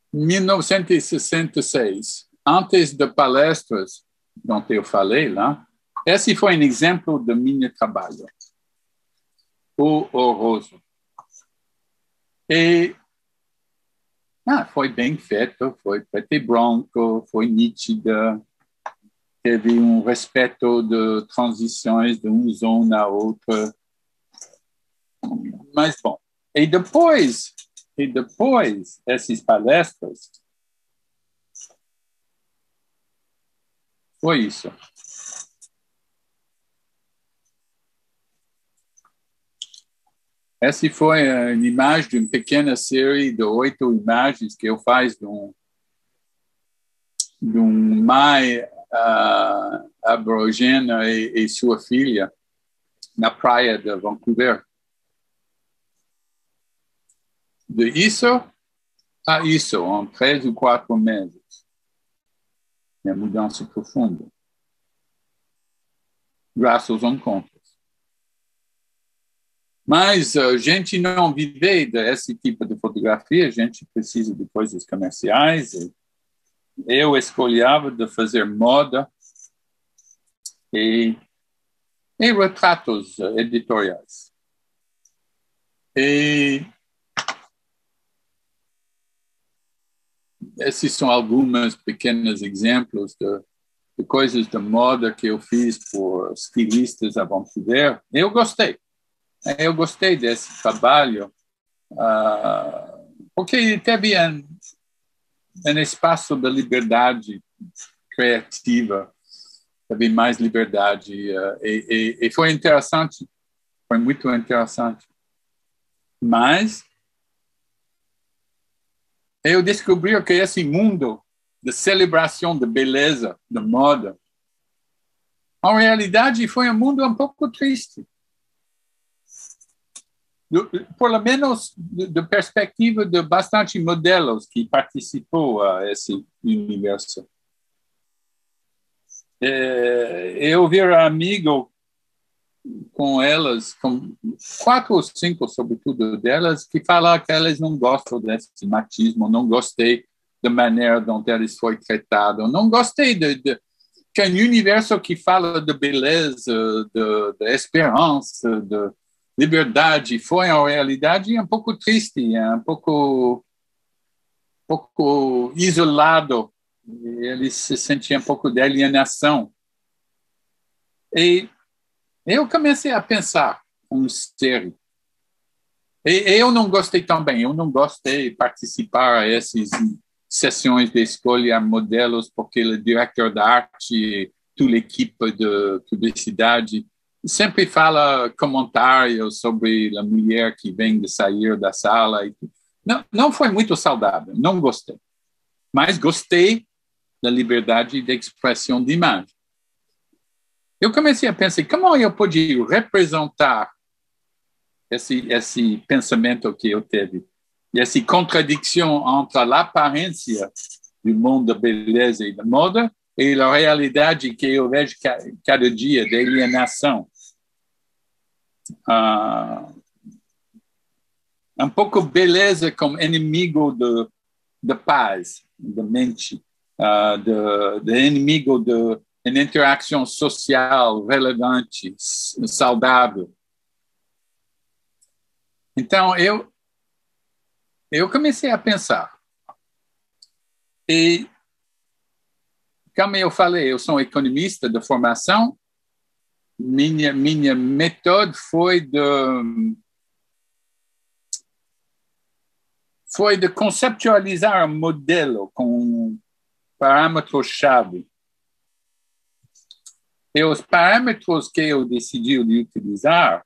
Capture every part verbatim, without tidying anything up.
mil novecentos e sessenta e seis, antes de palestras, onde eu falei lá, esse foi um exemplo do meu trabalho, horroroso. E ah, foi bem feito, foi preto e branco, foi nítida, teve um respeito de transições de uma zona a outra. Mas, bom, e depois, e depois essas palestras, foi isso. Essa foi a imagem de uma pequena série de oito imagens que eu faço de um, de um mãe uh, aborigena e, e sua filha na praia de Vancouver. De isso a isso, em três ou quatro meses. É mudança profunda. Graças aos encontros. Mas a gente não vive desse tipo de fotografia, a gente precisa de coisas comerciais. Eu escolhia de fazer moda e, e retratos editoriais. E esses são alguns pequenos exemplos de, de coisas de moda que eu fiz por estilistas a Vancouver. Eu gostei. Eu gostei desse trabalho, uh, porque teve um, um espaço de liberdade criativa, teve mais liberdade, uh, e, e, e foi interessante, foi muito interessante. Mas eu descobri que esse mundo de celebração de beleza, de moda, na realidade foi um mundo um pouco triste. Por lo menos da perspectiva de bastante modelos que participou a esse universo. Eu vi amigo com elas, com quatro ou cinco, sobretudo delas, que falam que elas não gostam desse machismo, não gostei da maneira como eles foi tratado, não gostei de, de que é um universo que fala de beleza, de, de esperança, de liberdade, foi, na realidade, um pouco triste, um pouco, um pouco isolado. Ele se sentia um pouco de alienação. E eu comecei a pensar um ser. E eu não gostei também, eu não gostei de participar dessas sessões de escolha modelos, porque o diretor da arte, toda a equipe de publicidade, sempre fala comentários sobre a mulher que vem de sair da sala. E não, não foi muito saudável, não gostei. Mas gostei da liberdade de expressão de imagem. Eu comecei a pensar, como eu podia representar esse, esse pensamento que eu tive, essa contradição entre a aparência do mundo da beleza e da moda e a realidade que eu vejo cada dia de alienação. Uh, um pouco beleza como inimigo de, de paz, de mente, uh, de, de inimigo de uma interação social relevante, saudável. Então, eu, eu comecei a pensar. E, como eu falei, eu sou economista de formação. Minha, minha méthode foi de, foi de conceptualizar um modelo com parâmetros-chave. E os parâmetros que eu decidi de utilizar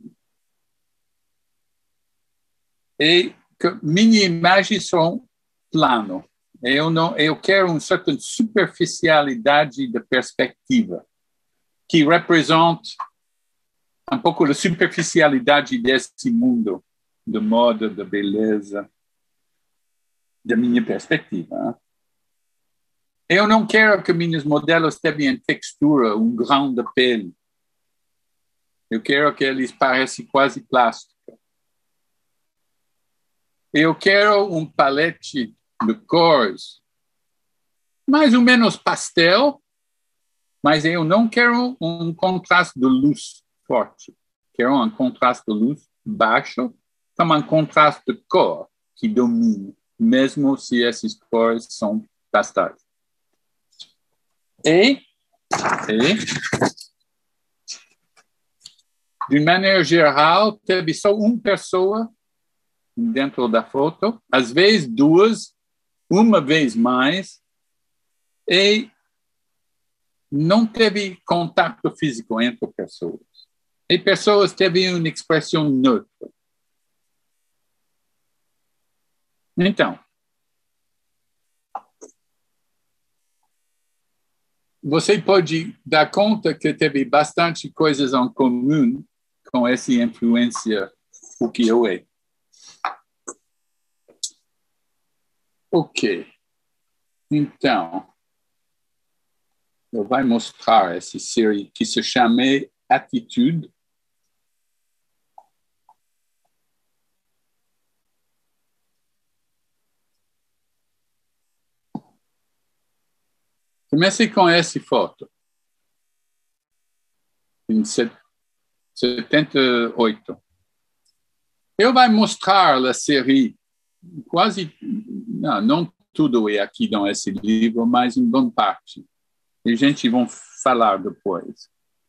é que minha imagem são plano. Eu, não, eu quero uma certa superficialidade de perspectiva que representa um pouco da superficialidade desse mundo de moda, de beleza, da minha perspectiva. Eu não quero que meus modelos tenham textura, um grão de pele. Eu quero que eles pareçam quase plásticos. Eu quero um palete de cores mais ou menos pastel, mas eu não quero um contraste de luz forte. Quero um contraste de luz baixo, então um contraste de cor que domine, mesmo se essas cores são pastéis. E, e, de maneira geral, teve só uma pessoa dentro da foto, às vezes duas, uma vez mais, e não teve contato físico entre pessoas. E pessoas teve uma expressão neutra. Então, você pode dar conta que teve bastante coisas em comum com essa influência ukiyo-e. Ok. Então, eu vou mostrar essa série que se chama Attitude. Comecei com essa foto. Em setenta e oito. Eu vou mostrar a série, quase, não, não tudo é aqui nesse livro, mas em boa parte. E a gente vai falar depois.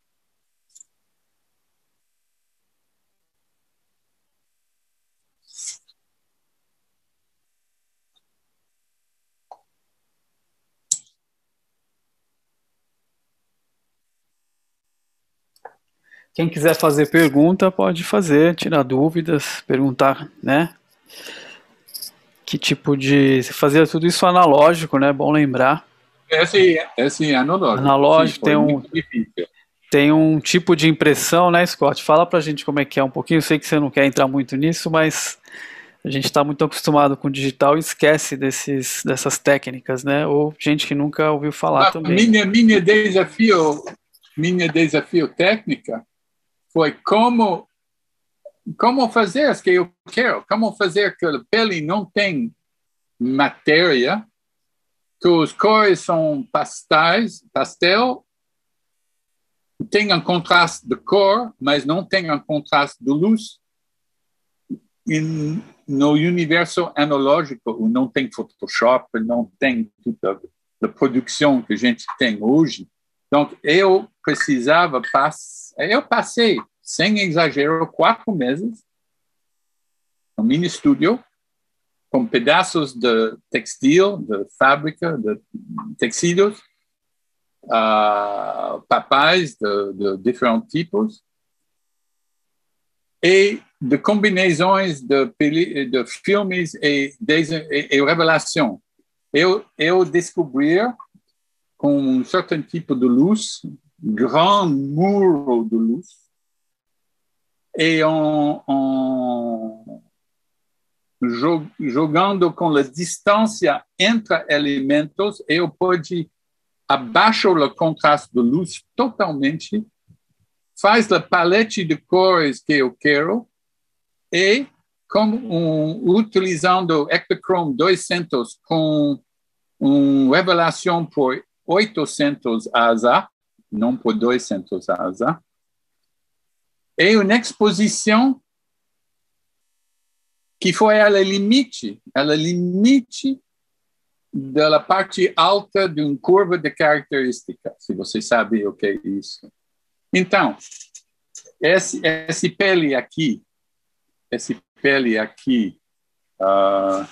Quem quiser fazer pergunta, pode fazer, tirar dúvidas, perguntar, né? Que tipo de... Você fazia tudo isso analógico, né? Bom lembrar. Esse, esse é analógico. Analógico, Sim, tem um... Tem um tipo de impressão, né, Scott? Fala pra gente como é que é um pouquinho. Eu sei que você não quer entrar muito nisso, mas a gente está muito acostumado com o digital e esquece desses, dessas técnicas, né? Ou gente que nunca ouviu falar Mas também. Minha, minha, desafio, minha desafio técnica foi como, como fazer as que eu quero, como fazer que a pele não tem matéria, que os cores são pastéis, pastel, tem um contraste de cor, mas não tem um contraste de luz. E no universo analógico, não tem Photoshop, não tem toda a produção que a gente tem hoje. Então, eu precisava, pass... eu passei, sem exagero, quatro meses no mini estúdio, com pedaços de textil, de fábrica, de tecidos, uh, papéis de, de diferentes tipos, e de combinações de, de filmes e, de, e, e revelação. Eu, eu descobri, com um certo tipo de luz, grande muro de luz, e on, on, jogando com a distância entre elementos, eu pude abaixar o contraste de luz totalmente, faz a palete de cores que eu quero e, como um, utilizando Ektachrome duzentos com uma revelação por oitocentos A S A, não por duzentos A S A, e uma exposição que foi ela limite, ela limite da parte alta de uma curva de característica, se você sabe o que é isso. Então, esse, esse pele aqui, esse pele aqui, uh,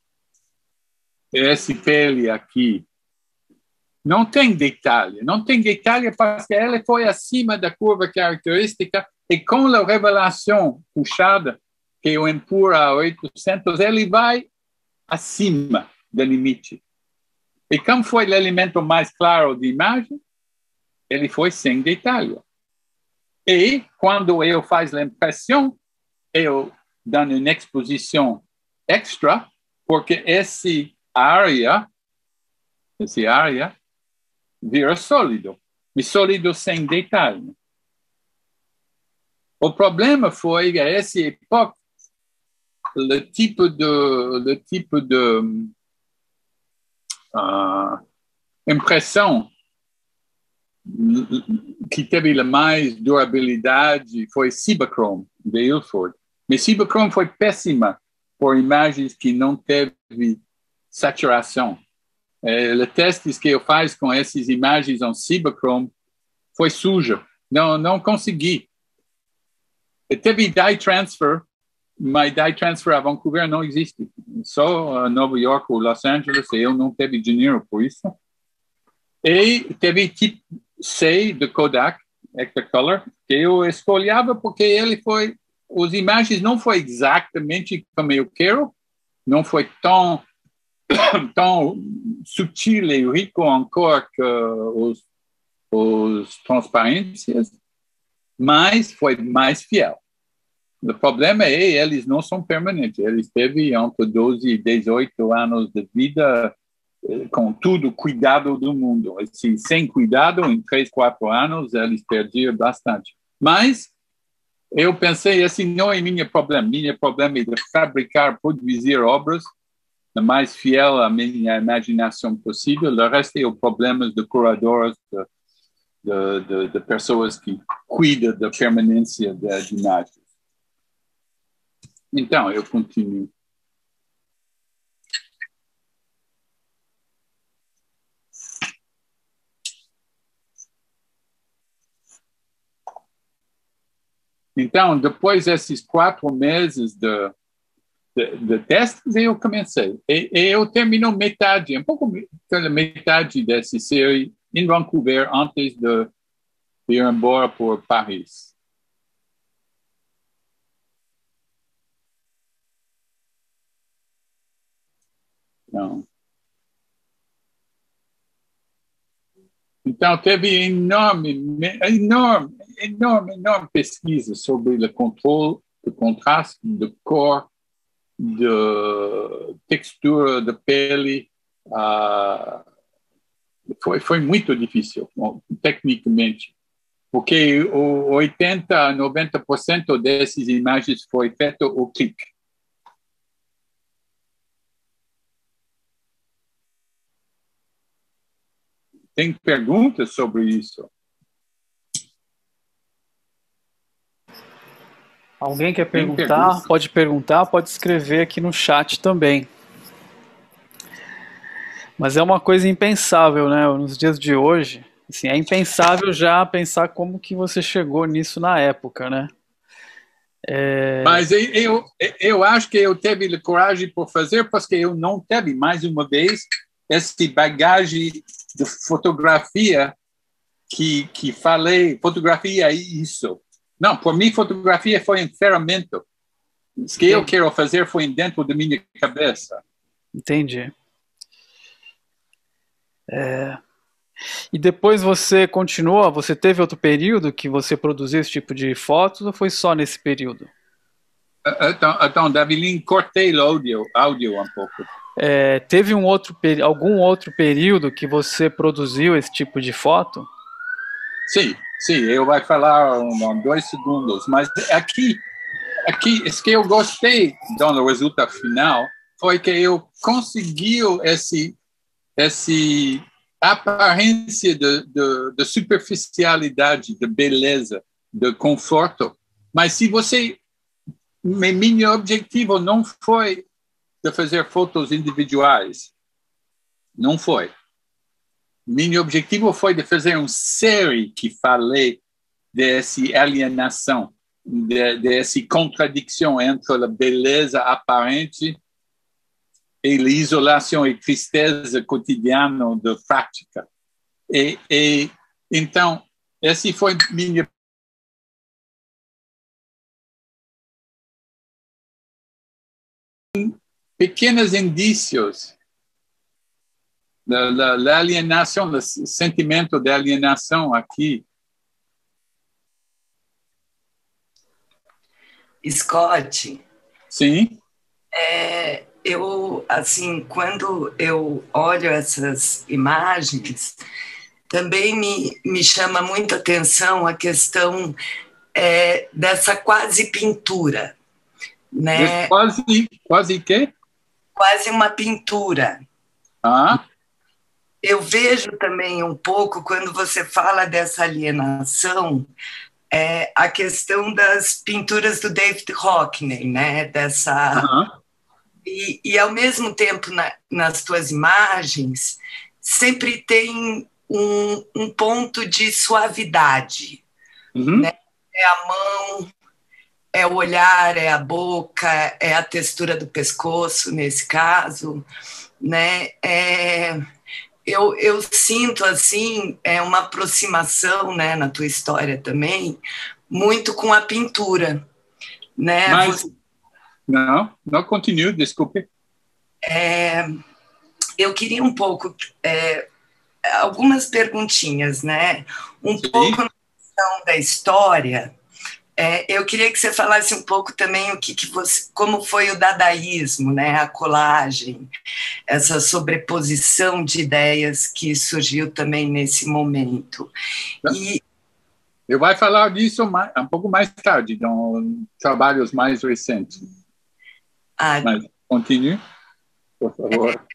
esse pele aqui, não tem detalhe, não tem detalhe porque ela foi acima da curva característica e com a revelação puxada, que eu empurro a oitocentos, ele vai acima do limite. E como foi o elemento mais claro de imagem, ele foi sem detalhe. E quando eu faço a impressão, eu dou uma exposição extra, porque essa área, essa área vira sólido, e sólido sem detalhe. O problema foi que, a essa época, o tipo de, o tipo de a impressão que teve mais durabilidade foi Cibachrome, de Ilford. Mas Cibachrome foi péssima por imagens que não teve saturação. É, os testes que eu faço com essas imagens em Cibachrome foi sujo. Não, não consegui. E teve dye transfer, mas dye transfer a Vancouver não existe. Só a Nova York ou Los Angeles, e eu não teve dinheiro por isso. E teve tipo C de Kodak, Ectacolor, que eu escolhava porque ele foi, as imagens não foi exatamente como eu quero, não foi tão, tão sutil e rico em cor que os, os transparências, mas foi mais fiel. O problema é que eles não são permanentes, eles teve entre doze e dezoito anos de vida com tudo cuidado do mundo. Assim, sem cuidado, em três, quatro anos, eles perdiam bastante. Mas eu pensei, assim, não é meu problema. Meu problema é de fabricar, produzir obras o mais fiel à minha imaginação possível. O resto é o problema de curadores, de, de, de, de pessoas que cuidam da permanência das imagens. Então, eu continuo. Então, depois desses quatro meses de, de, de testes, eu comecei. E, e eu termino metade, um pouco pela metade dessa série em Vancouver, antes de, de ir embora por Paris. Então, então teve enorme, enorme, enorme, enorme pesquisa sobre o controle do contraste, de cor, de textura da pele. Uh, foi, foi muito difícil, tecnicamente, porque o oitenta a noventa por cento dessas imagens foi feito ao clique. Tem perguntas sobre isso? Alguém quer perguntar? Pode perguntar, pode escrever aqui no chat também. Mas é uma coisa impensável, né? Nos dias de hoje, assim, é impensável já pensar como que você chegou nisso na época, né? É... Mas eu, eu acho que eu teve coragem por fazer, porque eu não teve, mais uma vez, esse bagagem de fotografia que, que falei, fotografia é isso. Não, por mim, fotografia foi uma ferramenta. O que eu quero fazer foi dentro da minha cabeça. Entendi. É... E depois você continuou, você teve outro período que você produziu esse tipo de fotos ou foi só nesse período? Então, então Davilin, cortei o áudio, áudio um pouco. É, teve um outro, algum outro período que você produziu esse tipo de foto? Sim, sim, eu vou falar em dois segundos, mas aqui, aqui, isso que eu gostei do resultado final foi que eu consegui esse, esse aparência de, de, de superficialidade, de beleza, de conforto, mas se você, meu objetivo não foi de fazer fotos individuais. Não foi. Meu objetivo foi de fazer uma série que falei dessa alienação, de, dessa contradição entre a beleza aparente e a isolação e tristeza cotidiana da prática. E, e, então, esse foi minha pequenos indícios da, da, da alienação, do sentimento de alienação aqui. Scott. Sim. É, eu, assim, quando eu olho essas imagens, também me, me chama muita atenção a questão é, dessa quase pintura. Né? Quase, quase quê? Quase uma pintura. Ah. eu vejo também um pouco, quando você fala dessa alienação, é, a questão das pinturas do David Hockney, né? Dessa... Uh-huh. E, e, ao mesmo tempo, na, nas tuas imagens, sempre tem um, um ponto de suavidade. Uhum. Né? É a mão, é o olhar, é a boca, é a textura do pescoço, nesse caso. Né? É, eu, eu sinto assim, é uma aproximação, né, na tua história também, muito com a pintura. Né? Mas, Você, não, não continue, desculpe. É, eu queria um pouco, é, algumas perguntinhas, né? Um Sim. pouco na questão da história. É, eu queria que você falasse um pouco também o que, que você, como foi o dadaísmo, né? A colagem, essa sobreposição de ideias que surgiu também nesse momento. E eu vou falar disso mais, um pouco mais tarde, em trabalhos mais recentes. Ah, Mas continue, por favor. É,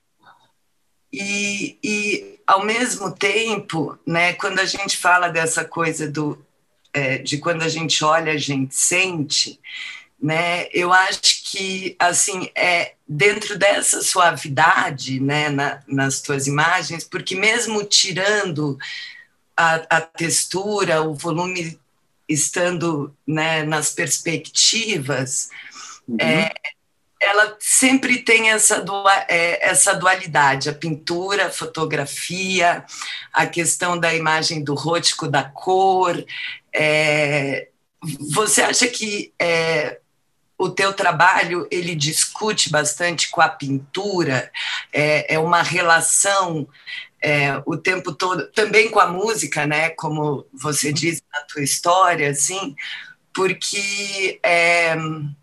e, e, ao mesmo tempo, né, quando a gente fala dessa coisa do, é, de quando a gente olha, a gente sente, né, eu acho que, assim, é dentro dessa suavidade, né, na, nas tuas imagens, porque mesmo tirando a, a textura, o volume estando, né, nas perspectivas, Uhum. é, ela sempre tem essa, dua, é, essa dualidade, a pintura, a fotografia, a questão da imagem do rótico, da cor. É, você acha que é, o teu trabalho ele discute bastante com a pintura? É, é uma relação é, o tempo todo, também com a música, né? Como você diz na tua história, assim, porque... É,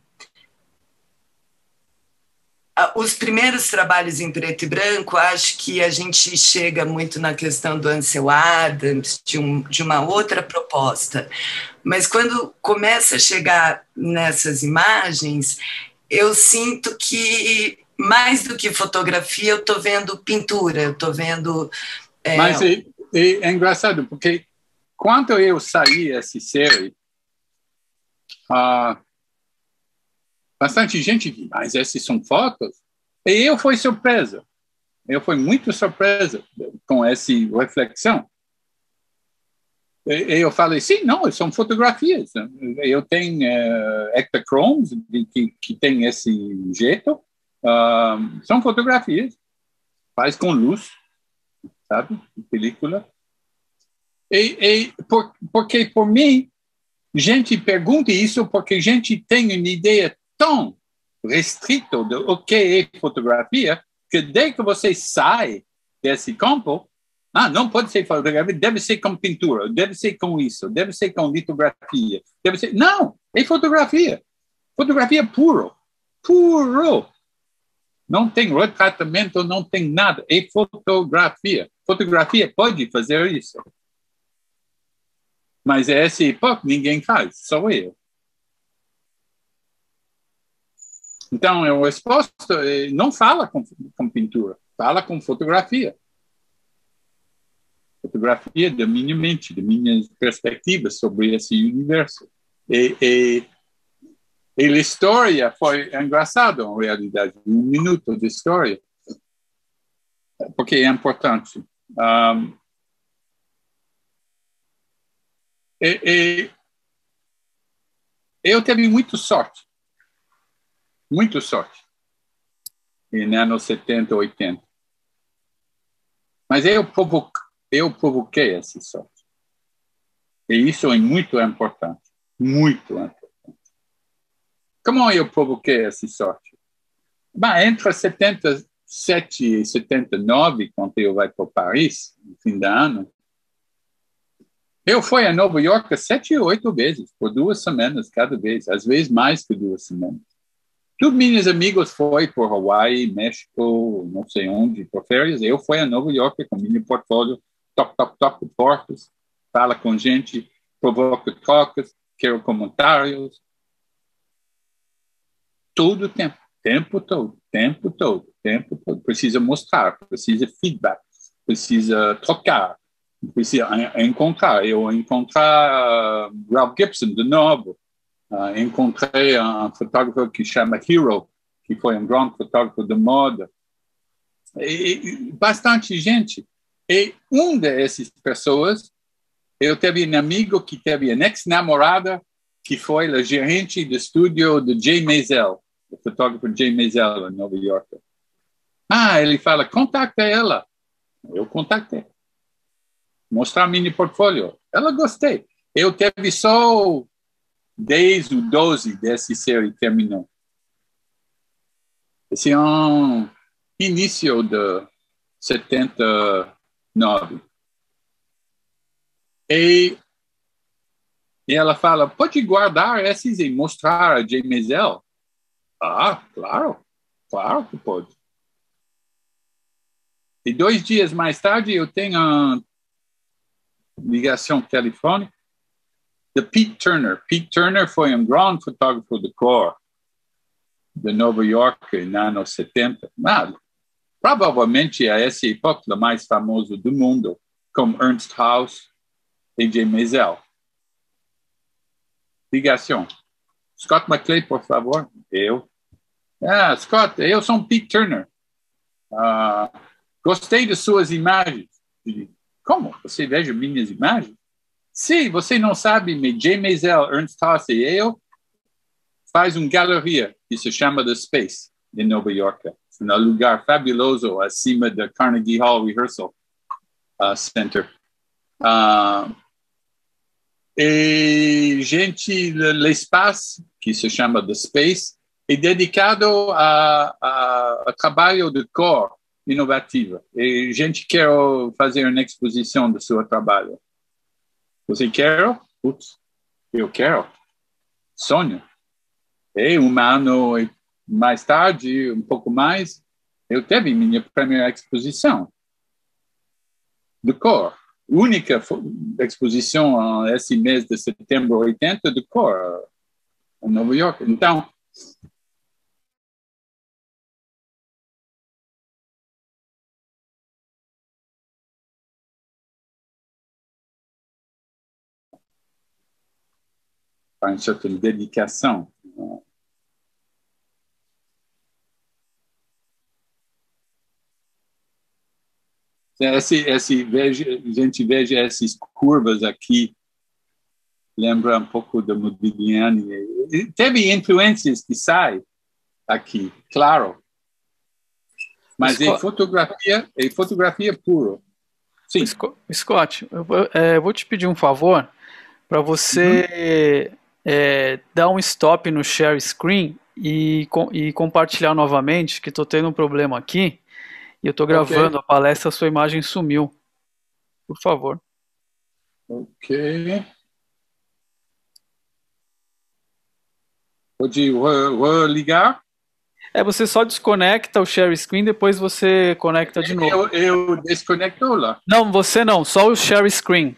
os primeiros trabalhos em preto e branco, acho que a gente chega muito na questão do Ansel Adams, de, um, de uma outra proposta. Mas quando começa a chegar nessas imagens, eu sinto que, mais do que fotografia, eu estou vendo pintura, eu estou vendo... É... Mas é, é, é engraçado, porque quando eu saí dessa série, uh, bastante gente diz, mas essas são fotos? E eu fui surpresa. Eu fui muito surpresa com essa reflexão. E eu falei, sim, não, são fotografias. Eu tenho uh, Ektachromes, que, que tem esse jeito. Uh, são fotografias. Faz com luz, sabe? Película. E, e por, porque, por mim, gente pergunta isso porque gente tem uma ideia tão restrito do que é fotografia, que desde que você sai desse campo, ah, não pode ser fotografia, deve ser com pintura, deve ser com isso, deve ser com litografia, deve ser... Não, é fotografia. Fotografia puro, puro. Não tem retratamento, não tem nada, é fotografia. Fotografia pode fazer isso. Mas essa época ninguém faz, só eu. Então, a resposta não fala com, com pintura, fala com fotografia. Fotografia da minha mente, da minha perspectiva sobre esse universo. E, e, e a história foi engraçada, na realidade, um minuto de história, porque é importante. Um, e, e, eu tive muita sorte. Muito sorte, em anos setenta, oitenta. Mas eu, provo eu provoquei essa sorte. E isso é muito importante, muito importante. Como eu provoquei essa sorte? Bom, entre setenta e sete e setenta e nove, quando eu fui para Paris, no fim do ano, eu fui a Nova York sete ou oito vezes, por duas semanas cada vez, às vezes mais que duas semanas. Todos meus amigos foram por Hawaii, México, não sei onde, por férias. Eu fui a Nova York com meu portfólio, toc, toc, toc, portas, fala com gente, provoca trocas, quero comentários. Todo o tempo, tempo todo, tempo todo, tempo todo. Precisa mostrar, precisa feedback. precisa trocar, precisa encontrar. Eu encontrar uh, Ralph Gibson de novo. Uh, encontrei um fotógrafo que chama Hero, que foi um grande fotógrafo de moda. E, e bastante gente. E uma dessas pessoas, eu tive um amigo que teve uma ex-namorada que foi a gerente do estúdio de Jay Maisel, o fotógrafo Jay Maisel, em Nova York. Ah, ele fala, contacta ela. Eu contactei. Mostrar mini portfólio. Ela gostei. Eu teve só dez ou doze dessa série terminou. Esse é um início de setenta e nove. E E ela fala, pode guardar esses e mostrar a Jay Maisel? Ah, claro, claro que pode. E dois dias mais tarde eu tenho uma ligação telefônica de Pete Turner. Pete Turner foi um grande fotógrafo de cor de Nova York nos anos setenta. Mas, provavelmente a essa época o mais famoso do mundo, como Ernst Haus e Jay Maisel. Ligação. Scott McClay, por favor. Eu. Ah, Scott, eu sou Pete Turner. Uh, gostei de suas imagens. Como? Você veja minhas imagens? Sim, você não sabe, mas Jay Maisel, Ernst Haus e eu faz uma galeria que se chama The Space, em Nova York. Um lugar fabuloso acima do Carnegie Hall Rehearsal uh, Center. Uh, E, gente, l'espace, que se chama The Space, é dedicado a, a, a trabalho de cor inovativo. E a gente quer fazer uma exposição do seu trabalho. Você quer? Putz, eu quero. Sonho. E um ano mais tarde, um pouco mais, eu tive minha primeira exposição de cor. Única exposição esse mês de setembro oitenta de cor em Nova York. Então, para uma certa dedicação. Esse, esse, veja, a gente veja essas curvas aqui, lembra um pouco do Modigliani. Teve influências que saem aqui, claro. Mas Scott, é fotografia, é fotografia pura. Sim. Scott, eu, é, eu vou te pedir um favor para você uhum. é, dar um stop no share screen e, e compartilhar novamente, que estou tendo um problema aqui. E eu estou gravando okay. a palestra, a sua imagem sumiu. Por favor. Ok. Pode vou ligar? É, você só desconecta o share screen, depois você conecta de novo. Eu, eu desconecto lá? Não, você não, só o share screen.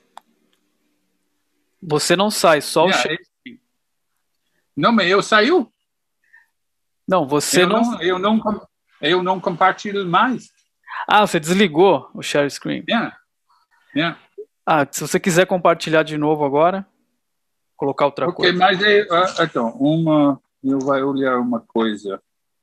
Você não sai, só yeah. o share screen. Não, mas eu saiu? Não, você eu não... não... Eu não... Eu não compartilho mais. Ah, você desligou o share screen. Yeah. Yeah. Ah, se você quiser compartilhar de novo agora, colocar outra okay, coisa. Mas é, então, uma, eu vou olhar uma coisa.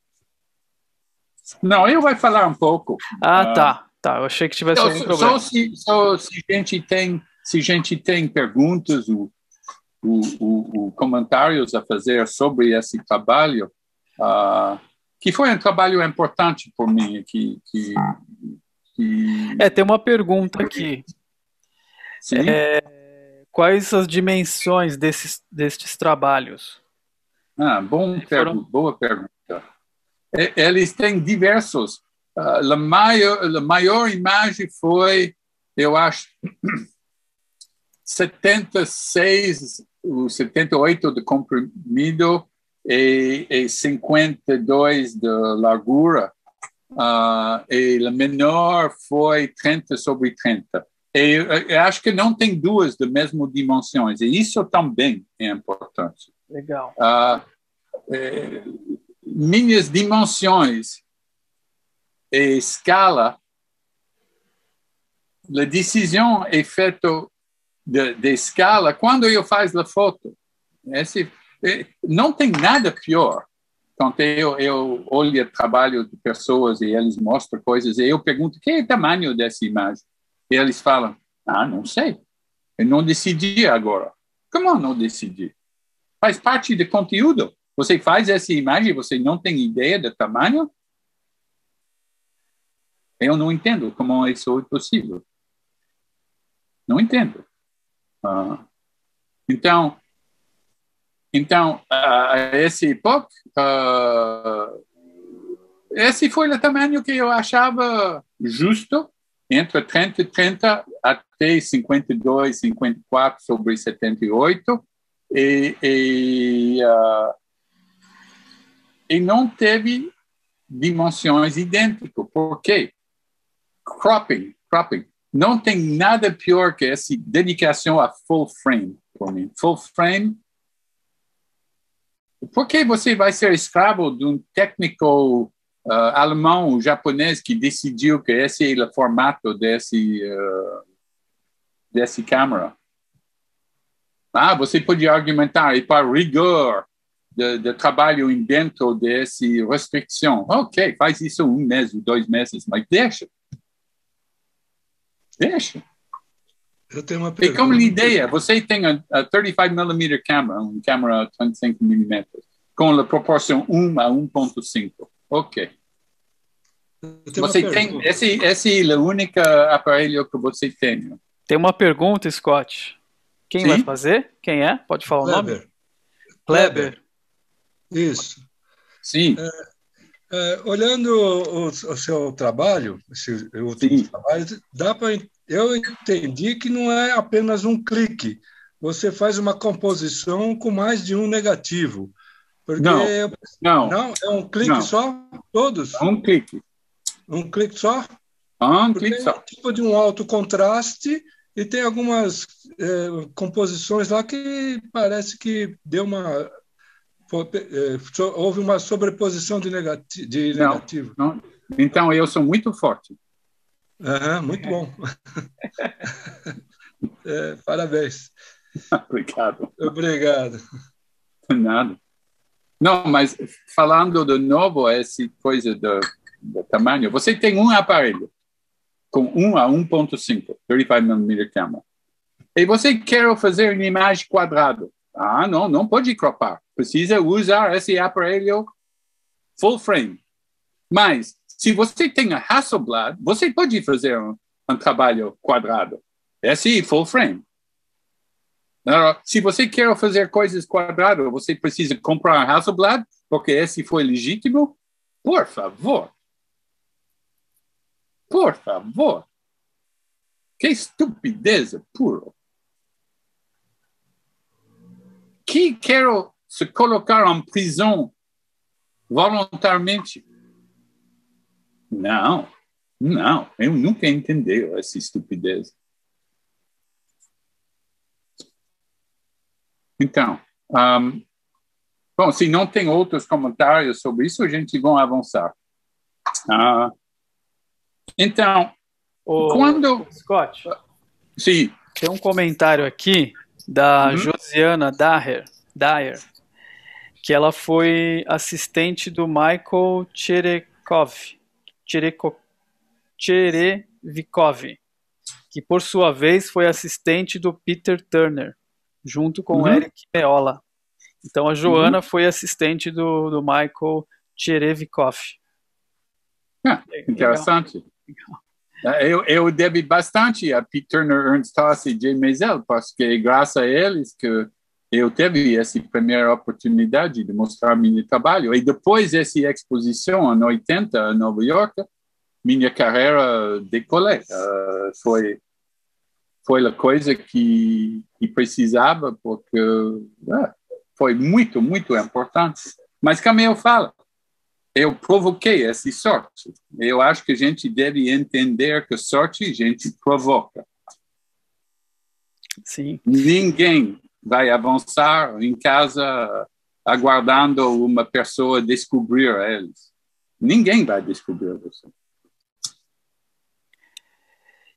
Não, eu vou falar um pouco. Ah, uh, tá. Tá, eu achei que tivesse algum só, problema. Só se, só se a gente tem, se a gente tem perguntas ou, ou, ou, ou comentários a fazer sobre esse trabalho, uh, que foi um trabalho importante por mim. Que, que, que... É, tem uma pergunta aqui. Sim? É, quais as dimensões desses, destes trabalhos? Ah, bom foram... pergu boa pergunta. Eles têm diversos. Uh, a, maior, a maior imagem foi, eu acho, setenta e seis ou setenta e oito de comprimido e, e cinquenta e dois de largura. Uh, e a menor foi trinta sobre trinta. E eu, eu acho que não tem duas das mesmas dimensões. E isso também é importante. Legal. Uh, é, minhas dimensões e escala a decisão é feita de, de escala quando eu faço a foto. Esse, não tem nada pior. Quando eu, eu olho o trabalho de pessoas e eles mostram coisas, e eu pergunto, que é o tamanho dessa imagem? E eles falam, ah, não sei. Eu não decidi agora. Como não decidi? Faz parte do conteúdo. Você faz essa imagem e você não tem ideia do tamanho? Eu não entendo como isso é possível. Não entendo. Uh, então, então uh, essa época, uh, esse foi o tamanho que eu achava justo, entre trinta e trinta até cinquenta e dois, cinquenta e quatro sobre setenta e oito, e, e, uh, e não teve dimensões idênticas. Por quê? Cropping, cropping. Não tem nada pior que essa dedicação a full frame, por mim. Full frame. Por que você vai ser escravo de um técnico uh, alemão ou japonês que decidiu que esse é o formato desse, uh, desse câmera? Ah, você pode argumentar, e para rigor de, de trabalho dentro dessa restrição. Ok, faz isso um mês, dois meses, mas deixa. Deixa. Eu tenho uma pergunta. E como ideia, você tem a, a trinta e cinco milímetros câmera, um câmera trinta e cinco milímetros, com a proporção um a um ponto cinco. Ok. Você tem, esse, esse é o único aparelho que você tem. Tem uma pergunta, Scott. Quem Sim? vai fazer? Quem é? Pode falar Kleber. o nome? Kleber. Isso. Sim. É, é, olhando o, o seu trabalho, esse último trabalho, dá para eu entendi que não é apenas um clique. Você faz uma composição com mais de um negativo. Porque não, não, não é um clique não. só? Todos? Um clique. Um clique só? Um porque clique só. É um tipo de um alto contraste e tem algumas é, composições lá que parece que deu uma... houve uma sobreposição de, negati de não, negativo. Não. Então, eu sou muito forte. Uhum, muito bom. é, parabéns. Obrigado. Obrigado. Nada. Não, mas falando de novo essa coisa do, do tamanho, você tem um aparelho com um a um ponto cinco, trinta e cinco milímetros câmera. E você quer fazer uma imagem quadrada. Ah, não, não pode cropar. Precisa usar esse aparelho full frame. Mas, se você tem a Hasselblad, você pode fazer um, um trabalho quadrado. Esse é full frame. Agora, se você quer fazer coisas quadradas, você precisa comprar um Hasselblad, porque esse foi legítimo. Por favor. Por favor. Que estupidez pura. Que quero se colocar em prisão voluntariamente? Não, não, eu nunca entendi essa estupidez. Então, um, bom, se não tem outros comentários sobre isso, a gente vai avançar. Uh, então, Ô, quando... Scott, sim. Tem um comentário aqui da uhum. Josiana Daher, Daher, que ela foi assistente do Michael Cherekov, Chereko, Cherevikov, que por sua vez foi assistente do Peter Turner, junto com o uhum. Eric Meola. Então a Joana uhum. foi assistente do, do Michael Cherevikov. Ah, interessante. Legal. Eu, eu devo bastante a Peter Turner, Ernst Haas e Jay Maisel, porque graças a eles que eu tive essa primeira oportunidade de mostrar meu trabalho. E depois dessa exposição, em oitenta, em Nova York, minha carreira decolou. Uh, foi, foi a coisa que, que precisava, porque uh, foi muito, muito importante. Mas como eu falo, eu provoquei essa sorte. Eu acho que a gente deve entender que sorte a gente provoca. Sim. Ninguém vai avançar em casa aguardando uma pessoa descobrir eles. Ninguém vai descobrir você.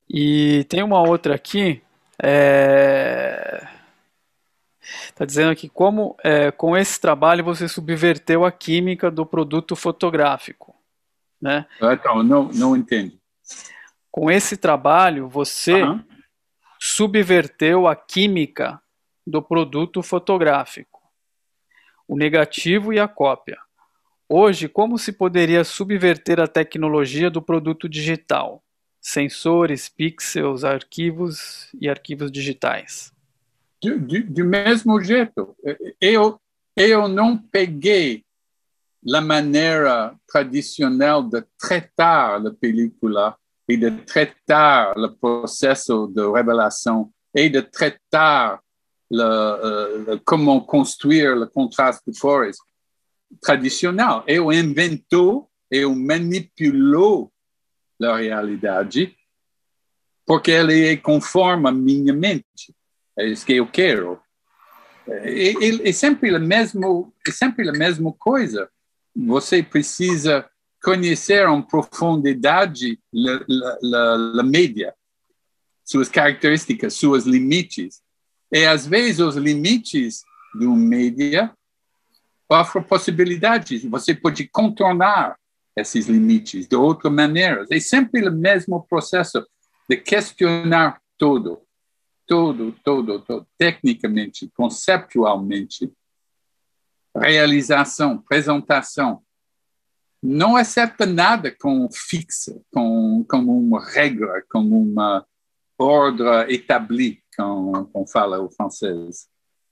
E tem uma outra aqui, é... Está dizendo aqui como é, com esse trabalho você subverteu a química do produto fotográfico, né? Então, não, não entendo. Com esse trabalho você Uhum. subverteu a química do produto fotográfico, o negativo e a cópia. Hoje, como se poderia subverter a tecnologia do produto digital? Sensores, pixels, arquivos e arquivos digitais. Do, do, do mesmo jeito. Eu, eu não peguei a maneira tradicional de tratar a película e de tratar o processo de revelação e de tratar le, uh, como construir o contraste de cores tradicional. Eu inventou, eu manipulou a realidade porque ela é conforme a minha mente. É isso que eu quero. É, é, é sempre a mesma, é sempre a mesma coisa. Você precisa conhecer em profundidade a média, suas características, seus limites. E, às vezes, os limites do média offrem possibilidades. Você pode contornar esses limites de outra maneira. É sempre o mesmo processo de questionar tudo. Tudo, tudo, tudo, tecnicamente, conceptualmente, realização, apresentação. Não acerta nada com fixa, com, com uma regra, com uma ordem établie, como, como fala o francês.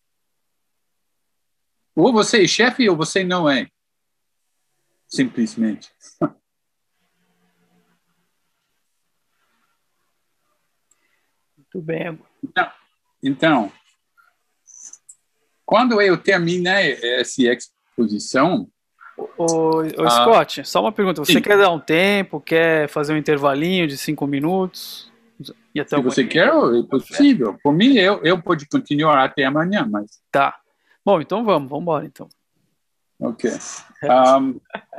Ou você é chefe ou você não é. Simplesmente. Muito bem. Então, então, quando eu terminei essa exposição... Ô, ô Scott, ah, só uma pergunta. Você sim. quer dar um tempo? Quer fazer um intervalinho de cinco minutos? E até Se você quer, é possível. Por mim, eu, eu posso continuar até amanhã, mas... Tá. Bom, então vamos. Vamos embora, então. Ok. Um,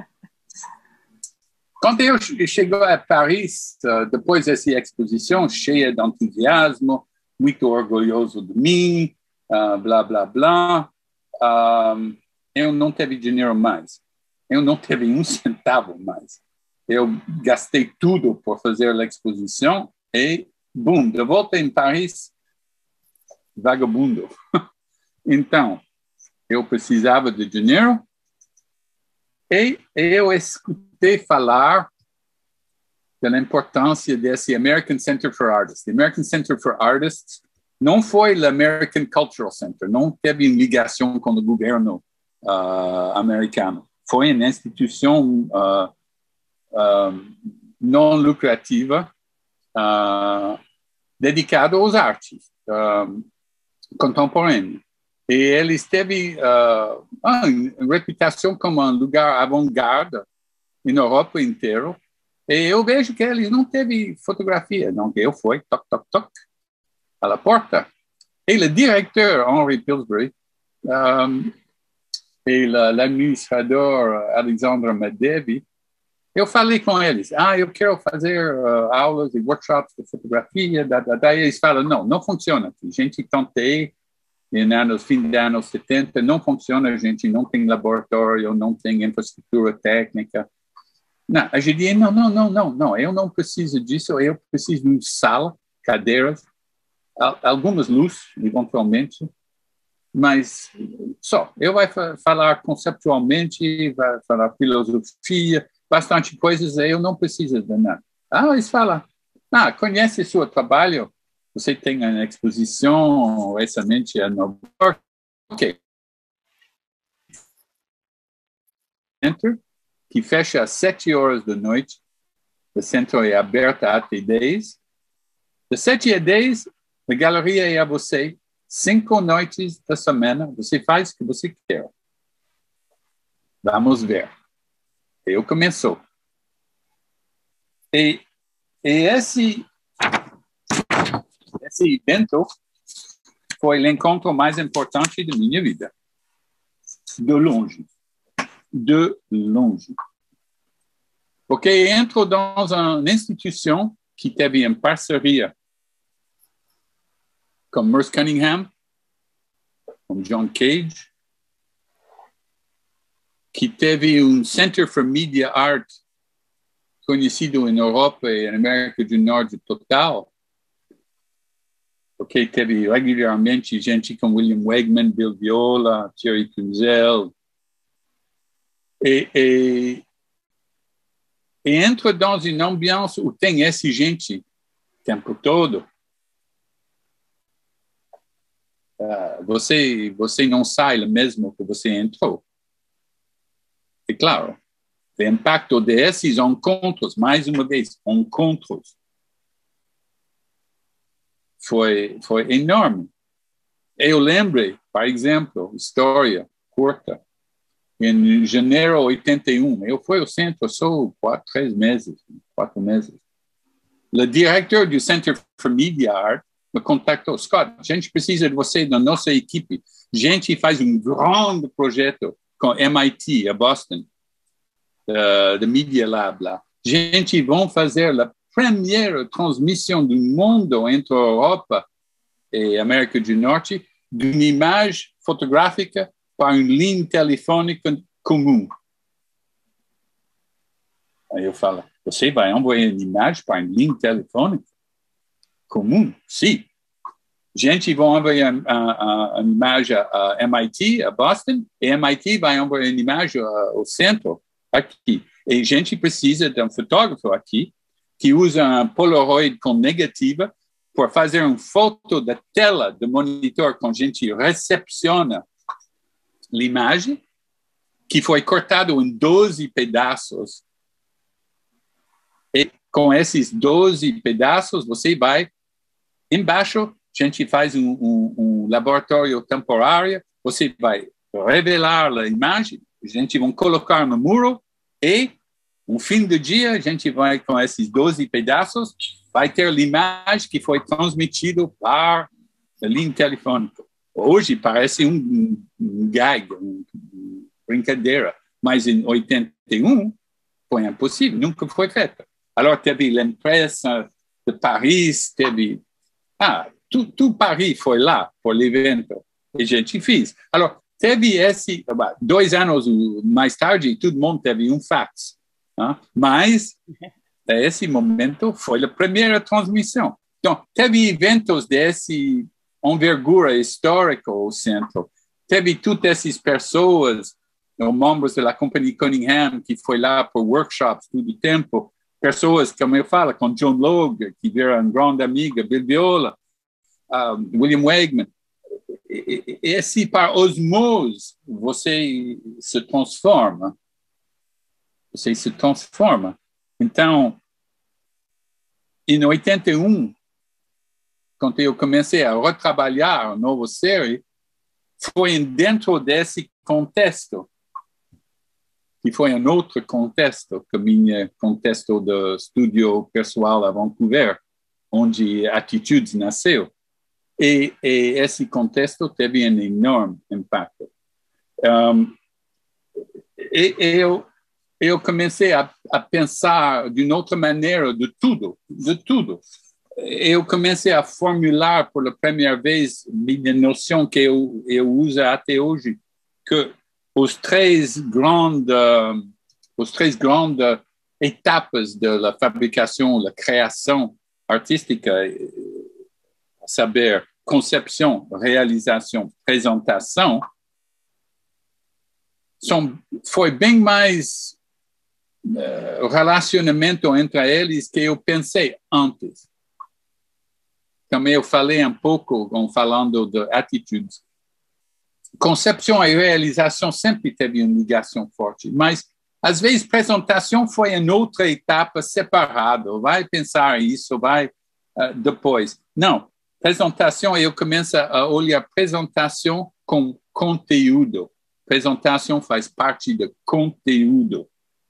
quando eu cheguei a Paris, depois dessa exposição, cheia de entusiasmo, muito orgulhoso de mim, uh, blá, blá, blá, um, eu não tive dinheiro mais. Eu não tive um centavo mais. Eu gastei tudo por fazer a exposição e, bum, de volta em Paris, vagabundo. Então, eu precisava de dinheiro e eu escutei falar da importância desse American Center for Artists. O American Center for Artists não foi o American Cultural Center, não teve ligação com o governo uh, americano. Foi uma instituição uh, uh, não lucrativa uh, dedicada às artes uh, contemporâneas. E eles teve uh, uma reputação como um lugar avant-garde na Europa inteira. E eu vejo que eles não teve fotografia. Então, eu fui, toc, toc, toc, à porta. E o diretor, Henry Pillsbury, um, e l'administrador Alexandre Madevi, eu falei com eles, ah, eu quero fazer uh, aulas e workshops de fotografia, da, da, da. E eles falam, não, não funciona. A gente tentei, no fim dos anos setenta, não funciona, a gente não tem laboratório, não tem infraestrutura técnica. Não, a gente diz, não, não, não, não, não, eu não preciso disso, eu preciso de uma sala, cadeiras, algumas luzes, eventualmente, mas só. Eu vou falar conceptualmente, vai falar filosofia, bastante coisas, eu não preciso de nada. Ah, eles falam, ah, conhece seu trabalho? Você tem uma exposição recentemente a Nova York? Ok. Center, que fecha às sete horas da noite. O centro é aberto até dez. De sete a dez, a galeria é a você. Cinco noites da semana, você faz o que você quer. Vamos ver. Eu começou. E, e esse, esse evento foi o encontro mais importante da minha vida. De longe. De longe. Porque entro dans uma instituição que teve em parceria com Merce Cunningham, com John Cage, que teve um Center for Media Art conhecido em Europa e na América do Norte total, porque teve regularmente gente como William Wegman, Bill Viola, Thierry Cruzel. E, e, e entra dans uma ambiance où tem essa gente o tempo todo. Uh, você, você não sai mesmo que você entrou. E claro, o impacto desses encontros, mais uma vez, encontros, foi, foi enorme. Eu lembro, por exemplo, história curta, em janeiro de oitenta e um, eu fui ao centro só quatro, três meses, quatro meses. O diretor do Center for Media Art me contactou. Scott, a gente precisa de você na nossa equipe. A gente faz um grande projeto com M I T, a Boston, uh, da Media Lab lá. A gente vai fazer a primeira transmissão do mundo entre a Europa e a América do Norte de uma imagem fotográfica para uma linha telefônica comum. Aí eu falo, você vai enviar uma imagem para uma linha telefônica comum? Sim. Gente vai enviar a, a, a imagem a M I T, a Boston, e M I T vai enviar uma imagem ao centro, aqui. E a gente precisa de um fotógrafo aqui que usa um Polaroid com negativa para fazer uma foto da tela do monitor quando a gente recepciona a imagem, que foi cortado em doze pedaços. E com esses doze pedaços, você vai embaixo, a gente faz um, um, um laboratório temporário, você vai revelar a imagem, a gente vai colocar no muro e, no fim do dia, a gente vai, com esses doze pedaços, vai ter a imagem que foi transmitida para a linha telefônica. Hoje parece um, um, um gag, uma um brincadeira, mas em oitenta e um foi impossível, nunca foi feito. Alors, teve l'impressa de Paris, teve... Ah, tudo Paris foi lá, por evento, e a gente fez. Alors, teve esse... Dois anos mais tarde, todo mundo teve um fax. Hein? Mas, esse momento, foi a primeira transmissão. Então, teve eventos desse envergura histórica ao centro. Teve todas essas pessoas, membros da companhia Cunningham, que foi lá por workshops todo o tempo, pessoas, como eu falo, com John Logue, que vira uma grande amiga, Bill Viola, um, William Wegman. Esse, para osmose, você se transforma. Você se transforma. Então, em oitenta e um, quando eu comecei a retrabalhar a nova série, foi dentro desse contexto, que foi um outro contexto, que meu contexto do estúdio pessoal a Vancouver, onde Attitudes nasceu. E, e esse contexto teve um enorme impacto. Um, e eu, eu comecei a, a pensar de outra maneira de tudo, de tudo. Eu comecei a formular pela primeira vez minha noção que eu, eu uso até hoje, que os três grandes, os três grandes etapas da fabricação, da criação artística, a saber, concepção, realização, apresentação, são, foi bem mais uh, relacionamento entre eles que eu pensei antes. Também eu falei um pouco, falando de atitudes. Concepção e realização sempre teve uma ligação forte, mas, às vezes, apresentação foi em outra etapa separada. Vai pensar isso, vai uh, depois. Não, apresentação, eu começo a olhar apresentação com conteúdo. Apresentação faz parte do conteúdo.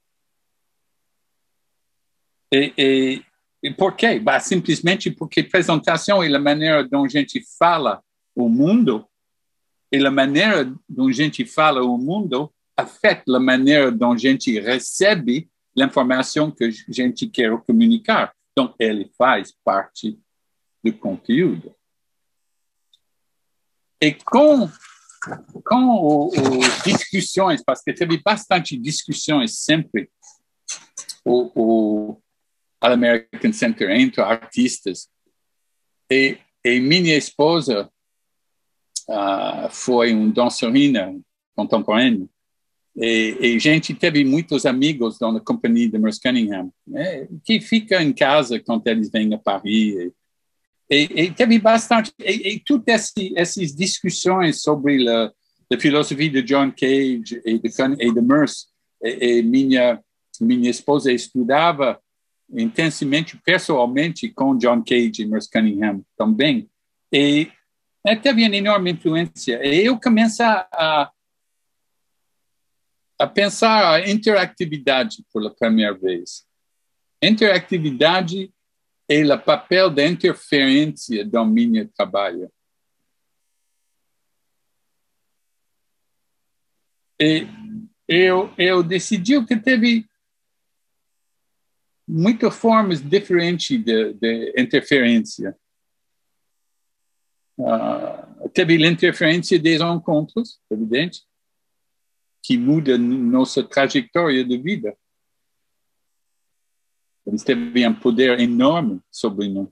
E... e E por quê? Bah, simplesmente porque apresentação é a maneira dont a gente fala o mundo, e a maneira dont a gente fala o mundo afeta a maneira dont a gente recebe a informação que a gente quer comunicar. Então, ele faz parte do conteúdo. E com, com as discussões, porque teve bastante discussões sempre, o, o All-American Center entre artistas, e, e minha esposa uh, foi um dançarina contemporâneo, e, e a gente teve muitos amigos na companhia de Merce Cunningham, né, que fica em casa quando eles vêm a Paris. E, e, e teve bastante, e, e todas essas discussões sobre a, a filosofia de John Cage e de, e de Merce, e, e minha, minha esposa estudava intensamente, pessoalmente, com John Cage e Merce Cunningham também, e é, teve uma enorme influência. E eu comecei a, a pensar a interatividade pela primeira vez. Interatividade é o papel da interferência do meu trabalho. E eu, eu decidi que teve muitas formas diferentes de, de interferência. Uh, teve a interferência dos encontros, evidente, que muda nossa trajetória de vida. Eles têm um poder enorme sobre nós.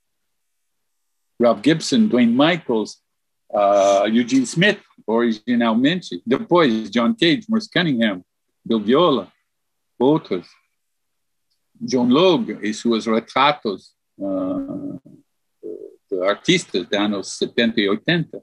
Ralph Gibson, Duane Michaels, uh, Eugene Smith, originalmente, depois John Cage, Merce Cunningham, Bill Viola, outros. John Logue e seus retratos uh, de artistas dos anos setenta e oitenta.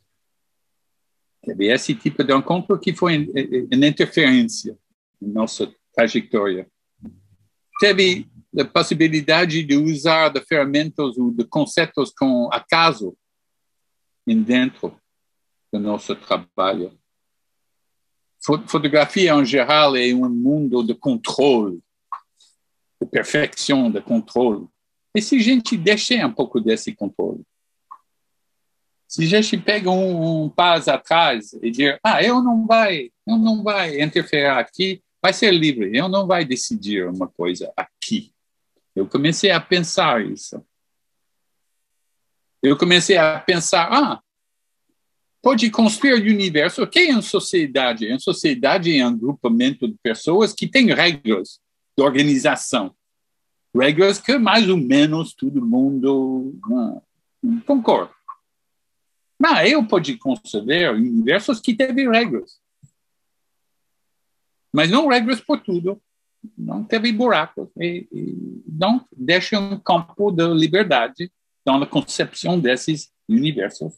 Teve esse tipo de encontro que foi uma interferência em nossa trajetória. Teve a possibilidade de usar de ferramentas ou de conceitos com acaso dentro do nosso trabalho. Fotografia, em geral, é um mundo de controle, de perfeição, de controle. E se a gente deixar um pouco desse controle? Se a gente pega um, um passo atrás e dizer, ah, eu não vai, eu não vai interferir aqui, vai ser livre, eu não vai decidir uma coisa aqui. Eu comecei a pensar isso. Eu comecei a pensar, ah, pode construir o universo. O que é uma sociedade? Uma sociedade é um agrupamento de pessoas que têm regras de organização. Regras que mais ou menos todo mundo ah, concorda. Mas eu posso conceber universos que têm regras. Mas não regras por tudo. Não teve buracos. E, e não deixa um campo de liberdade na concepção desses universos.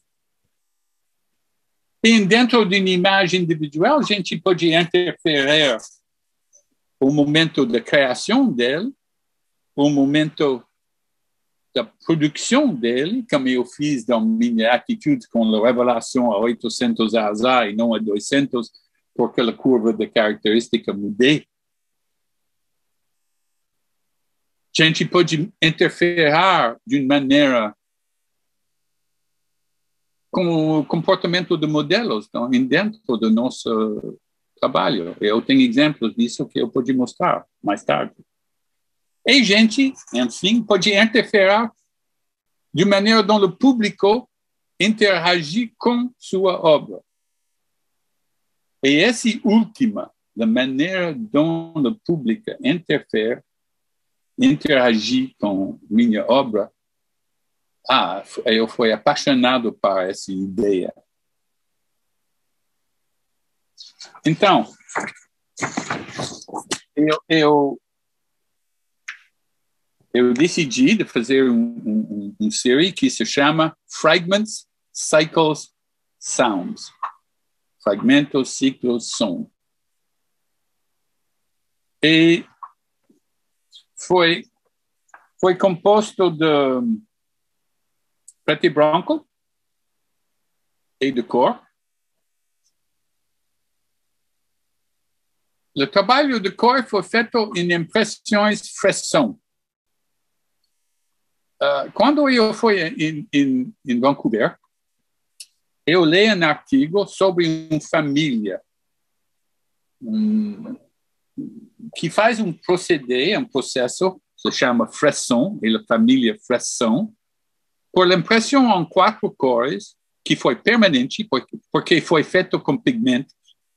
E dentro de uma imagem individual, a gente pode interferir o momento da criação dele, o momento da produção dele, como eu fiz na minha atitude com a revelação a oitocentos A Z A e não a duzentos, porque a curva de característica mudei. A gente pode interferir de uma maneira com o comportamento de modelos então, dentro do nosso trabalho. Eu tenho exemplos disso que eu posso mostrar mais tarde. E a gente, enfim, pode interferir de maneira dont o público interagir com sua obra. E essa última, da maneira dont o público interfere, interagir com minha obra, ah, eu fui apaixonado por essa ideia. Então, eu, eu, eu decidi de fazer um, um, um série que se chama Fragments, Cycles, Sounds. Fragmentos, ciclos, som. E foi, foi composto de preto e branco e de cor. O trabalho de cor foi feito em impressões fresson. Uh, quando eu fui em, em, em Vancouver, eu li um artigo sobre uma família um, que faz um proceder, um processo se chama Fresson, e a família Fresson, por impressão em quatro cores, que foi permanente, porque foi feito com pigmentos,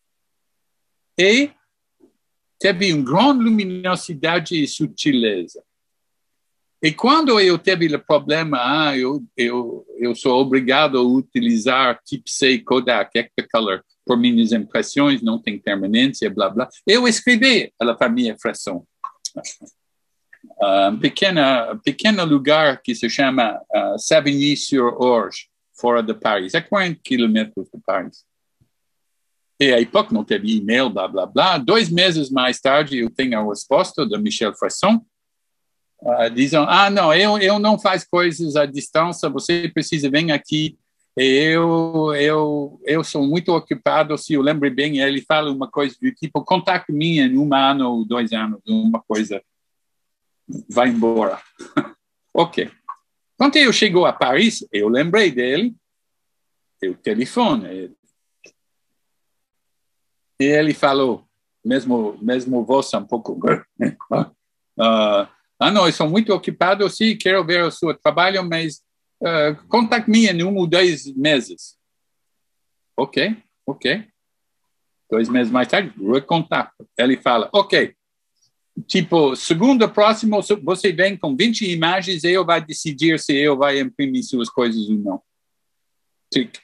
e teve uma grande luminosidade e sutileza. E quando eu tive o problema, ah, eu, eu, eu sou obrigado a utilizar Type C Kodak Ektacolor por minhas impressões, não tem permanência, blá, blá, eu escrevi a família Fresson. Um pequeno, pequeno lugar que se chama uh, Savigny-sur-Orge, fora de Paris, a quarenta quilômetros de Paris. E à época não teve e-mail, blá, blá, blá. Dois meses mais tarde, eu tenho a resposta de Michel Fresson, uh, dizendo, ah, não, eu, eu não faço coisas à distância, você precisa vir aqui. Eu, eu, eu sou muito ocupado, se eu lembro bem, ele fala uma coisa do tipo, contacte-me em um ano ou dois anos, uma coisa, vai embora. Ok. Quando eu chego a Paris, eu lembrei dele, eu telefone ele. E ele falou, mesmo, mesmo voz um pouco... uh, ah, não, eu sou muito ocupado, sim, quero ver o seu trabalho, mas uh, contacte-me em um ou dois meses. Ok, ok. Dois meses mais tarde, recontato. Ele fala, ok, tipo, segunda próxima, você vem com vinte imagens e eu vou decidir se eu vou imprimir suas coisas ou não. Tic.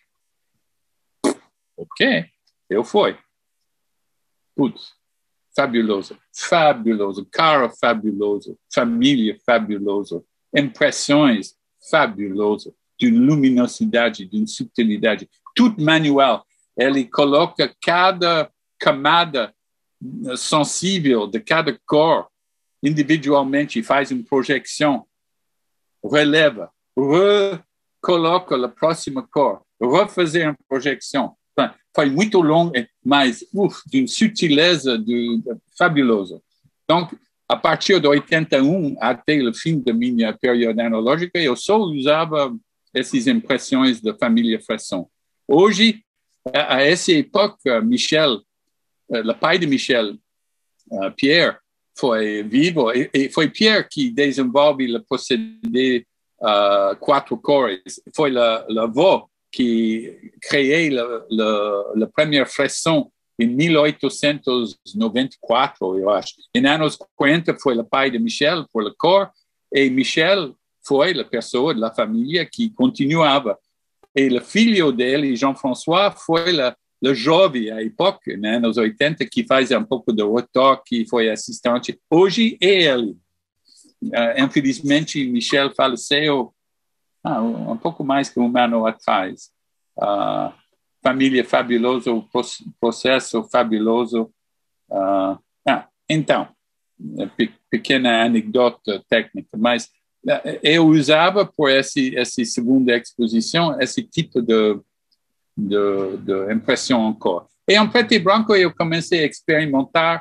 Ok, eu fui. Putz, fabuloso, fabuloso, carro fabuloso, família fabuloso, impressões fabuloso, de luminosidade, de sutilidade, tudo manual. Ele coloca cada camada sensível de cada cor individualmente, faz uma projeção, releva, recoloca a próxima cor, refazer uma projeção. Foi muito longo, mas uf, de uma sutileza de, de, fabulosa. Então, a partir de oitenta e um até o fim da minha período analógica, eu só usava essas impressões da família Fresson. Hoje, a, a essa época, Michel, o pai de Michel, uh, Pierre, foi vivo, e, e foi Pierre que desenvolve o procedé uh, quatro cores. Foi a avó que criou a primeira Fresson em mil oitocentos e noventa e quatro, eu acho. Em anos quarenta foi o pai de Michel por a cor, e Michel foi a pessoa da família que continuava. E o filho dele, Jean-François, foi o jovem à época, né, nos oitenta, que faz um pouco de retoque, foi assistente. Hoje é ele. Uh, infelizmente, Michel faleceu ah, um pouco mais que um ano atrás. Uh, família fabulosa, processo fabuloso. Uh, ah, então, pe pequena anedota técnica, mas uh, eu usava por esse, essa segunda exposição esse tipo de, de, de impressão em cor. E em preto e branco eu comecei a experimentar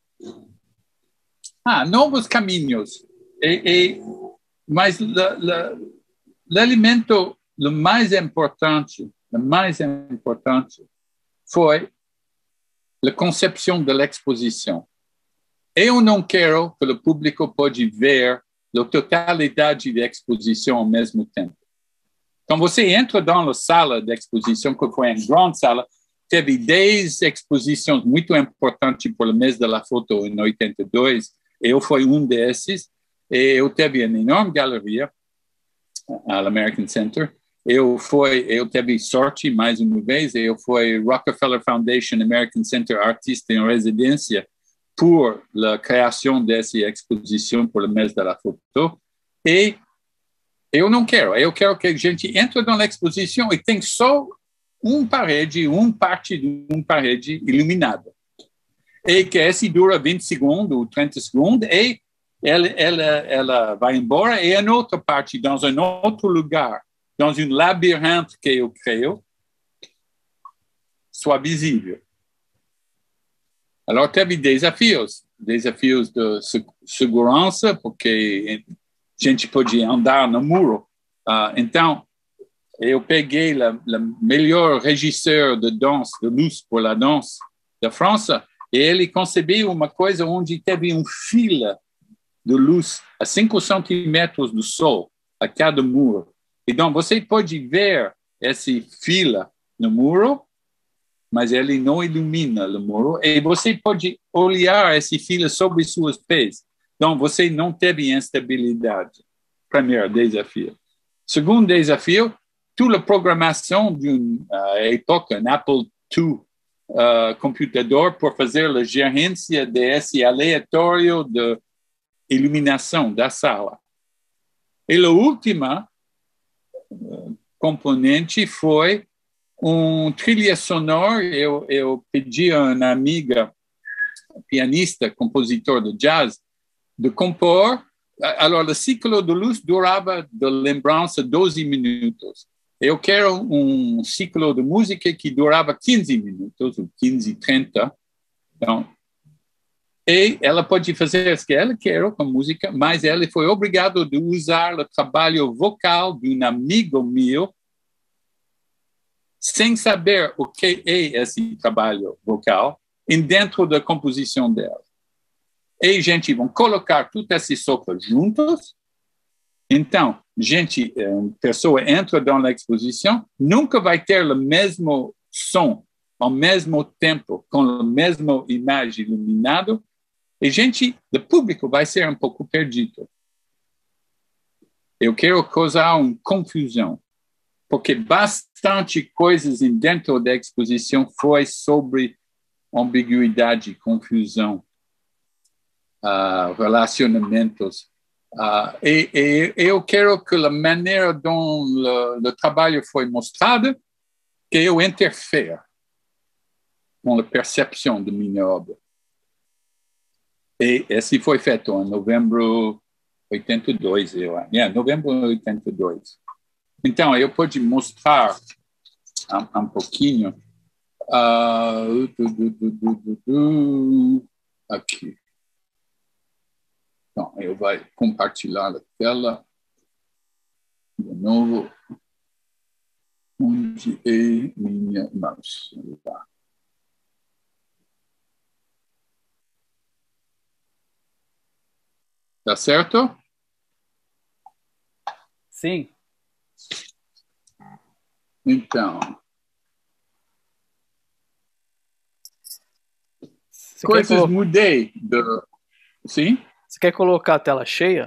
ah, novos caminhos. E, e, mas o elemento o mais importante, o mais importante foi a concepção da exposição. Eu não quero que o público pode ver a totalidade da exposição ao mesmo tempo. Então, você entra na sala de exposição, que foi uma grande sala, teve dez exposições muito importantes por o mês da foto em oitenta e dois, eu fui um desses, e eu tive uma enorme galeria, ao American Center. Eu fui, eu tive sorte mais uma vez, eu fui Rockefeller Foundation American Center artista em residência por a criação dessa exposição por o mês da foto, e eu não quero, eu quero que a gente entre na exposição e tem só uma parede, uma parte de uma parede iluminada, e que esse dura vinte segundos ou trinta segundos, e ela, ela, ela vai embora, e em outra parte, dans um outro lugar, dans um labirinto que eu creio, soit visível. Alors, teve desafios, desafios de segurança, porque a gente podia andar no muro. Uh, então, eu peguei o melhor regisseur de danse, de luz por a danse da França, e ele concebeu uma coisa onde teve um fila de luz a cinco centímetros do sol a cada muro. Então, você pode ver essa fila no muro, mas ele não ilumina o muro, e você pode olhar essa fila sobre seus pés. Então, você não teve instabilidade. Primeiro desafio. Segundo desafio, toda a programação de uma época, um Apple dois uh, computador, por fazer a gerência desse aleatório de iluminação da sala. E a última uh, componente foi um trilha sonora. Eu, eu pedi a uma amiga, pianista, compositor de jazz, de compor. Alors, o ciclo de luz durava de lembrança doze minutos. Eu quero um ciclo de música que durava quinze minutos, ou quinze, trinta. Então, e ela pode fazer o que ela quer com música, mas ela foi obrigada a usar o trabalho vocal de um amigo meu, sem saber o que é esse trabalho vocal, dentro da composição dela. E a gente vai colocar todas essas sopas juntas. Então, gente, uma pessoa entra na exposição, nunca vai ter o mesmo som, ao mesmo tempo, com a mesma imagem iluminada, e gente, o público vai ser um pouco perdido. Eu quero causar uma confusão, porque bastante coisas dentro da exposição foi sobre ambiguidade, confusão, uh, relacionamentos. Uh, e, e eu quero que a maneira como o trabalho foi mostrado, que eu interfere com a percepção da minha obra. E esse foi feito em novembro de oitenta e dois, eu acho. Yeah, novembro de oitenta e dois. Então, eu pude mostrar um, um pouquinho. Uh, du, du, du, du, du, du, aqui. Então, eu vou compartilhar a tela de novo. Onde é minha mouse? Tá. Tá certo? Sim. Então, Você coisas colo... mudei. Do... Sim? Você quer colocar a tela cheia?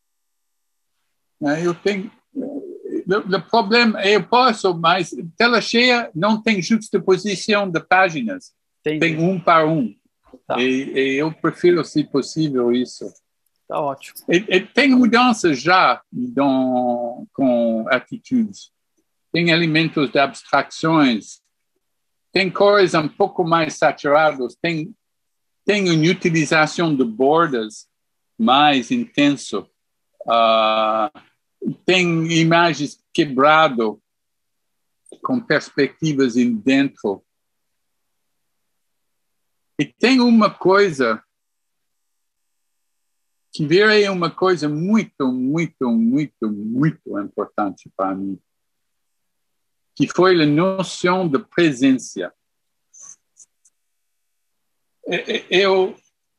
Eu tenho... O, o problema, eu posso, mas tela cheia não tem justaposição de páginas. Entendi. Tem um para um. Tá. E, e eu prefiro, se possível, isso. Tá ótimo. E, e tem mudanças já com, com atitudes. Tem elementos de abstrações. Tem cores um pouco mais saturadas. Tem, tem uma utilização de bordas mais intenso. Uh, tem imagens quebradas com perspectivas em dentro. E tem uma coisa que virou uma coisa muito, muito, muito, muito importante para mim, que foi a noção de presença. Eu,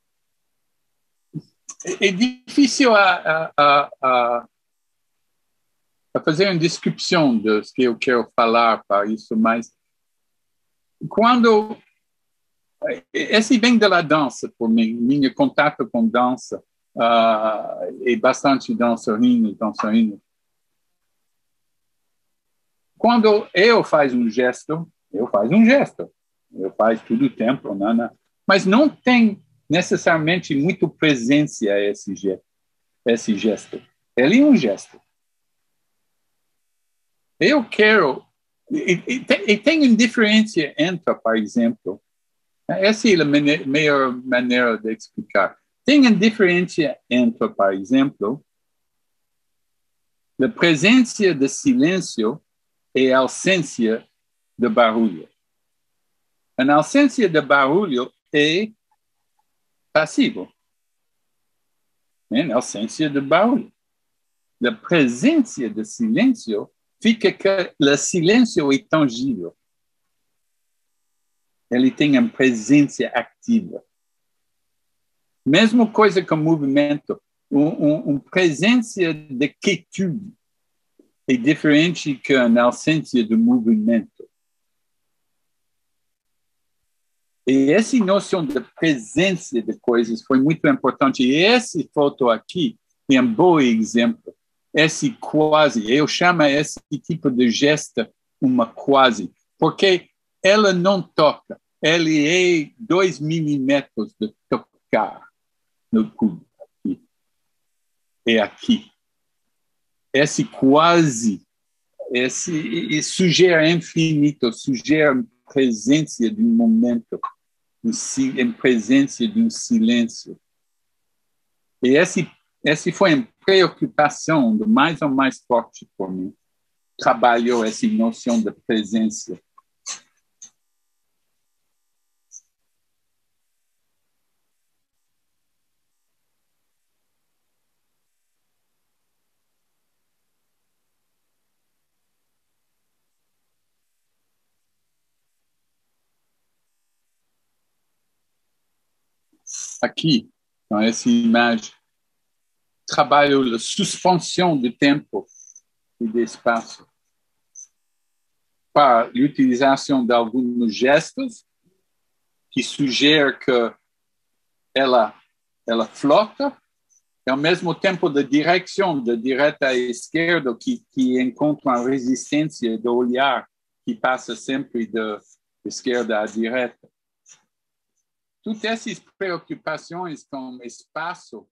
é difícil a, a, a, a fazer uma descrição do que eu quero falar para isso, mas quando... Esse vem da dança, por mim, meu contato com dança. Uh, e bastante dançarinos, dançarinos. Quando eu faço um gesto, eu faço um gesto. Eu faço todo o tempo, não, não. Mas não tem necessariamente muito presença esse gesto. Esse gesto. Ele é um gesto. Eu quero... E, e, e tem uma diferença entre, por exemplo, essa é a melhor maneira de explicar. Tem uma diferença entre, por exemplo, a presença de silêncio e a ausência de barulho. A ausência de barulho é passivo. A ausência de barulho. A presença de silêncio fica que o silêncio é tangível. Ele tem uma presença ativa. Mesma coisa com movimento. uma presença de quietude é diferente que a ausência de movimento. E essa noção de presença de coisas foi muito importante. E essa foto aqui é um bom exemplo. Esse quase, eu chamo esse tipo de gesto uma quase, porque ela não toca. Ele é dois milímetros de tocar no cubo. Aqui. É aqui. Esse quase, esse sugere infinito, sugere presença de um momento, em presença de um silêncio. E esse, esse foi uma preocupação do mais ou mais forte por mim. Trabalhou essa noção de presença. Aqui, com essa imagem, trabalho a suspensão do tempo e do espaço para a utilização de alguns gestos que sugerem que ela, ela flota, e ao mesmo tempo da direção, da direita à esquerda, que, que encontra a resistência do olhar, que passa sempre da esquerda à direita. Todas essas preocupações com espaço